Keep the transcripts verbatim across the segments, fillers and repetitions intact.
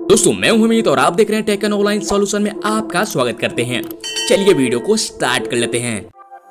दोस्तों मैं हूं अमित और आप देख रहे हैं टेक एंड ऑनलाइन सॉल्यूशन में आपका स्वागत करते हैं। चलिए वीडियो को स्टार्ट कर लेते हैं।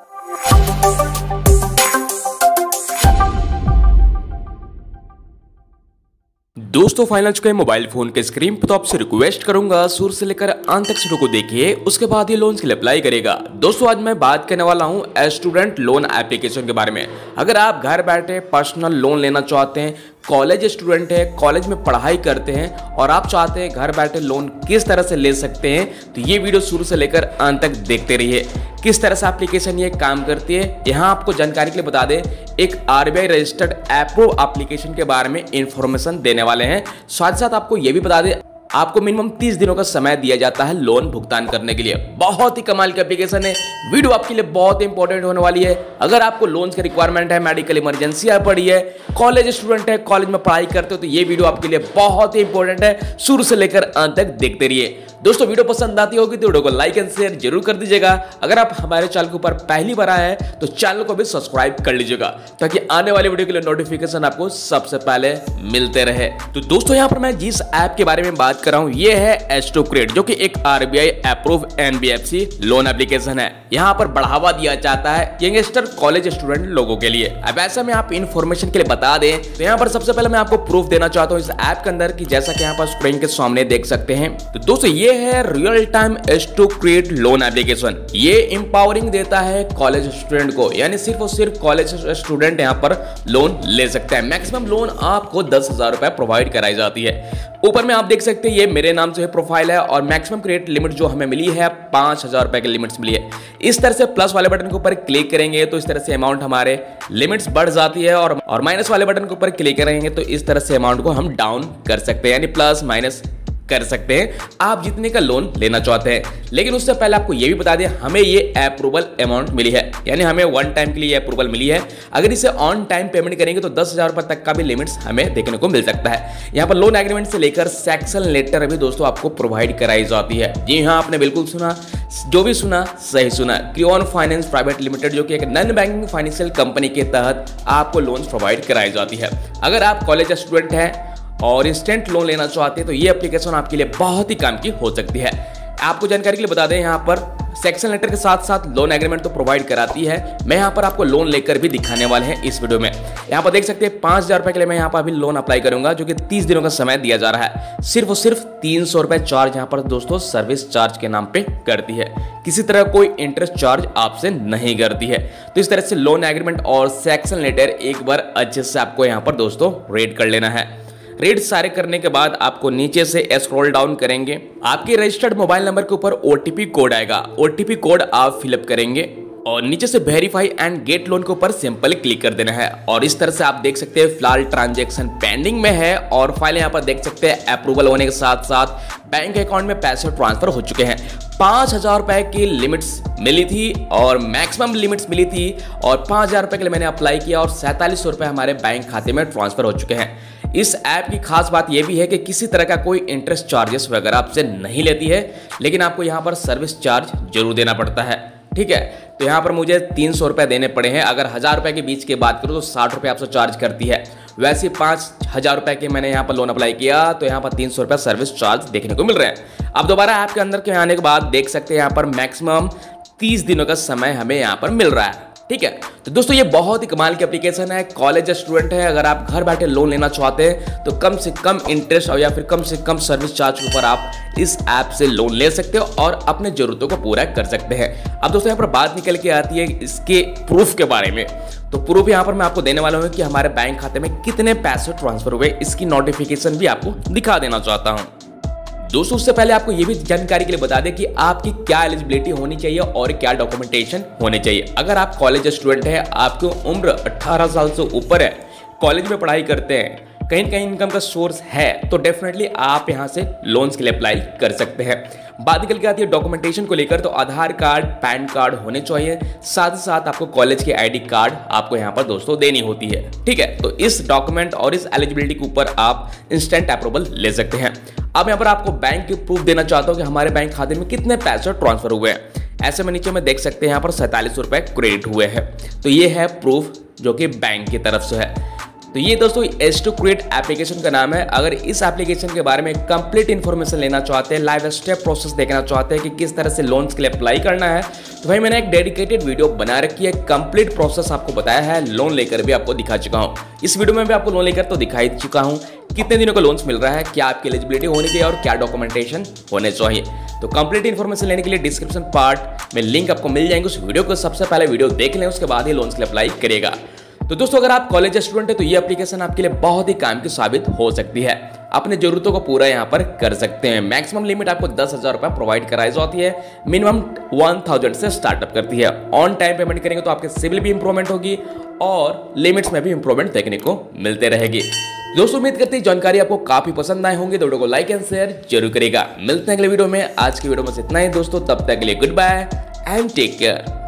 दोस्तों फाइनल चुके मोबाइल फोन के स्क्रीन पर, तो आपसे रिक्वेस्ट करूंगा शुरू से लेकर अंत तक वीडियो को देखिए, उसके बाद ये लोन के लिए अप्लाई करेगा। दोस्तों आज मैं बात करने वाला हूं स्टूडेंट लोन एप्लीकेशन के बारे में। अगर आप घर बैठे पर्सनल लोन लेना चाहते हैं, कॉलेज स्टूडेंट है, कॉलेज में पढ़ाई करते हैं और आप चाहते हैं घर बैठे लोन किस तरह से ले सकते हैं, तो ये वीडियो शुरू से लेकर अंत तक देखते रहिए। किस तरह से एप्लीकेशन ये काम करती है, यहाँ आपको जानकारी के लिए बता दें, एक आरबीआई रजिस्टर्ड अप्रूव एप्लीकेशन के बारे में इंफॉर्मेशन देने वाले हैं। साथ साथ आपको ये भी बता दें, आपको मिनिमम तीस दिनों का समय दिया जाता है लोन भुगतान करने के लिए। बहुत ही कमाल की एप्लीकेशन है, वीडियो आपके लिए बहुत इंपॉर्टेंट होने वाली है। अगर आपको लोन की रिक्वायरमेंट है, मेडिकल इमरजेंसी आ पड़ी है, कॉलेज स्टूडेंट है, कॉलेज में पढ़ाई करते हो, तो ये वीडियो आपके लिए बहुत ही इंपॉर्टेंट है। शुरू से लेकर अंत तक देखते रहिए। दोस्तों वीडियो पसंद आती होगी तो वीडियो को लाइक एंड शेयर जरूर कर दीजिएगा। अगर आप हमारे चैनल के ऊपर पहली बार आए हैं तो चैनल को भी सब्सक्राइब कर लीजिएगा, ताकि आने वाली वीडियो के लिए नोटिफिकेशन आपको सबसे पहले मिलते रहे। तो दोस्तों यहाँ पर मैं जिस ऐप के बारे में बात कर रहा हूँ ये है स्टूक्रेड, जो कि एक RBI approve NBFC loan application है। यहाँ पर बढ़ावा दिया जाता है यंगस्टर कॉलेज स्टूडेंट लोगों के लिए। अब ऐसा मैं आप इन्फॉर्मेशन के लिए बता दें तो यहाँ पर सबसे पहले मैं आपको प्रूफ देना चाहता हूँ इस ऐप के अंदर, कि जैसा कि यहाँ पर स्क्रीन के सामने देख सकते हैं। तो दोस्तों ये है real time StuCred loan application. ये एम्पावरिंग देता है कॉलेज स्टूडेंट को, यानी सिर्फ और सिर्फ कॉलेज स्टूडेंट यहाँ पर लोन ले सकते हैं। मैक्सिमम लोन आपको दस हजार रुपए प्रोवाइड कराई जाती है। ऊपर में आप देख सकते हैं ये मेरे नाम से प्रोफाइल है और मैक्सिमम क्रेडिट लिमिट जो हमें मिली है पांच हजार रुपए की लिमिट्स मिली है। इस तरह से प्लस वाले बटन के ऊपर क्लिक करेंगे तो इस तरह से अमाउंट हमारे लिमिट्स बढ़ जाती है, और और माइनस वाले बटन के ऊपर क्लिक करेंगे तो इस तरह से अमाउंट को हम डाउन कर सकते हैं, यानी प्लस माइनस कर सकते हैं आप जितने का लोन लेना चाहते हैं। लेकिन उससे पहले आपको यह भी बता दें, हमें ये अप्रूवल अमाउंट मिली है, यानी हमें वन टाइम के लिए अप्रूवल मिली है। अगर इसे ऑन टाइम पेमेंट करेंगे तो दस हजार रुपए तक का भी लिमिट्स हमें देखने को मिल सकता है। यहाँ पर लोन एग्रीमेंट से लेकर सेक्शन लेटर भी दोस्तों आपको प्रोवाइड कराई जाती है। जी हाँ, आपने बिल्कुल सुना, जो भी सुना सही सुना। क्रियोन फाइनेंस प्राइवेट लिमिटेड, जो कि एक नॉन बैंकिंग फाइनेंशियल कंपनी के तहत आपको लोन प्रोवाइड कराई जाती है। अगर आप कॉलेज स्टूडेंट हैं और इंस्टेंट लोन लेना चाहते हैं तो ये एप्लीकेशन आपके लिए बहुत ही काम की हो सकती है। आपको जानकारी के लिए बता दें, यहाँ पर सेक्शन लेटर के साथ साथ लोन एग्रीमेंट तो प्रोवाइड कराती है। मैं यहाँ पर आपको लोन लेकर भी दिखाने वाले हैं इस वीडियो में। यहाँ पर देख सकते हैं पांच हजार रुपए के लिए मैं यहाँ पर अभी लोन अप्लाई करूंगा, जो कि तीस दिनों का समय दिया जा रहा है। सिर्फ और सिर्फ तीन सौ रुपए चार्ज यहाँ पर दोस्तों सर्विस चार्ज के नाम पे करती है, किसी तरह कोई इंटरेस्ट चार्ज आपसे नहीं करती है। तो इस तरह से लोन एग्रीमेंट और सेक्शन लेटर एक बार अच्छे से आपको यहाँ पर दोस्तों रीड कर लेना है। रीड सारे करने के बाद आपको नीचे से स्क्रॉल डाउन करेंगे, आपके रजिस्टर्ड मोबाइल नंबर के ऊपर ओटीपी कोड आएगा। ओटीपी कोड आप फिलअप करेंगे और नीचे से वेरीफाई एंड गेट लोन के ऊपर सिंपल क्लिक कर देना है। और इस तरह से आप देख सकते हैं फिलहाल ट्रांजैक्शन पेंडिंग में है और फाइल यहाँ पर देख सकते हैं अप्रूवल होने के साथ साथ बैंक अकाउंट में पैसे ट्रांसफर हो चुके हैं। पांच हजार रुपए की लिमिट्स मिली थी और मैक्सिमम लिमिट्स मिली थी, और पांच हजार रुपए के लिए मैंने अप्लाई किया और सैंतालीस सौ रुपए हमारे बैंक खाते में ट्रांसफर हो चुके हैं। इस ऐप की खास बात यह भी है कि किसी तरह का कोई इंटरेस्ट चार्जेस वगैरह आपसे नहीं लेती है, लेकिन आपको यहाँ पर सर्विस चार्ज जरूर देना पड़ता है। ठीक है, तो यहाँ पर मुझे तीन सौ रुपए देने पड़े हैं। अगर हजार रुपए के बीच की बात करूँ तो साठ रुपए आपसे चार्ज करती है। वैसे पांच हजार रुपए के मैंने यहाँ पर लोन अप्लाई किया तो यहाँ पर तीन सौ रुपए सर्विस चार्ज देखने को मिल रहे हैं। अब दोबारा ऐप के अंदर के आने के बाद देख सकते हैं यहाँ पर मैक्सिमम तीस दिनों का समय हमें यहाँ पर मिल रहा है। ठीक है, तो दोस्तों ये बहुत ही कमाल की एप्लीकेशन है। कॉलेज स्टूडेंट है, अगर आप घर बैठे लोन लेना चाहते हैं तो कम से कम इंटरेस्ट और या फिर कम से कम सर्विस चार्ज के ऊपर आप इस ऐप से लोन ले सकते हो और अपने जरूरतों को पूरा कर सकते हैं। अब दोस्तों यहाँ पर बात निकल के आती है इसके प्रूफ के बारे में। तो प्रूफ यहाँ पर मैं आपको देने वाला हूँ कि हमारे बैंक खाते में कितने पैसे ट्रांसफर हुए, इसकी नोटिफिकेशन भी आपको दिखा देना चाहता हूँ। दोस्तों उससे पहले आपको यह भी जानकारी के लिए बता दें कि आपकी क्या एलिजिबिलिटी होनी चाहिए और क्या डॉक्यूमेंटेशन होने चाहिए। अगर आप कॉलेज स्टूडेंट हैं, आपकी उम्र अठारह साल से ऊपर है, कॉलेज में पढ़ाई करते हैं, कहीं न कहीं इनकम का सोर्स है, तो डेफिनेटली आप यहां से लोन्स के लिए अप्लाई कर सकते हैं। बात निकल के आती है डॉक्यूमेंटेशन को लेकर, तो आधार कार्ड, पैन कार्ड होने चाहिए, साथ ही साथ आपको कॉलेज के आईडी कार्ड आपको यहाँ पर दोस्तों देनी होती है। ठीक है, तो इस डॉक्यूमेंट और इस एलिजिबिलिटी के ऊपर आप इंस्टेंट अप्रूवल ले सकते हैं। अब यहाँ पर आपको बैंक की प्रूफ देना चाहता हूँ कि हमारे बैंक खाते में कितने पैसे ट्रांसफर हुए हैं। ऐसे में नीचे में देख सकते हैं यहाँ पर सैंतालीस सौ रुपए क्रेडिट हुए हैं। तो ये है प्रूफ जो कि बैंक की तरफ से है। तो तो ये दोस्तों स्टुक्रेड एप्लीकेशन का नाम है। अगर इस एप्लीकेशन के बारे में कंप्लीट इन्फॉर्मेशन लेना चाहते हैं, लाइव स्टेप प्रोसेस देखना चाहते हैं कि किस तरह से लोन्स के लिए अप्लाई करना है, तो भाई मैंने एक डेडिकेटेड वीडियो बना रखी है। कंप्लीट प्रोसेस आपको बताया है, लोन लेकर भी आपको दिखा चुका हूँ। इस वीडियो में भी आपको लोन लेकर तो दिखा ही चुका हूँ कितने दिनों का लोन्स मिल रहा है, क्या आपकी एलिजिबिलिटी होनी चाहिए और क्या डॉक्यूमेंटेशन होने चाहिए। तो कंप्लीट इन्फॉर्मेशन लेने के लिए डिस्क्रिप्शन पार्ट में लिंक आपको मिल जाएंगे। उस वीडियो को सबसे पहले वीडियो देख लें, उसके बाद ही लोन्स के लिए अप्लाई करेगा। तो दोस्तों अगर आप कॉलेज स्टूडेंट है तो ये एप्लीकेशन आपके लिए बहुत ही काम की साबित हो सकती है। अपने जरूरतों को पूरा यहाँ पर कर सकते हैं। मैक्सिमम लिमिट आपको दस हजार रुपए प्रोवाइड कराई जाती है, मिनिमम वन थाउजेंड से स्टार्टअप करती है। ऑन टाइम पेमेंट करेंगे तो आपके सिविल भी इंप्रूवमेंट होगी और लिमिट्स में भी इंप्रूवमेंट देखने को मिलते रहेगी। दोस्तों उम्मीद करते हैं जानकारी आपको काफी पसंद आए होंगे, तो वीडियो को लाइक एंड शेयर जरूर करेगा। मिलते हैं अगले वीडियो में। आज की वीडियो में इतना ही दोस्तों, तब तक के लिए good bye and take care.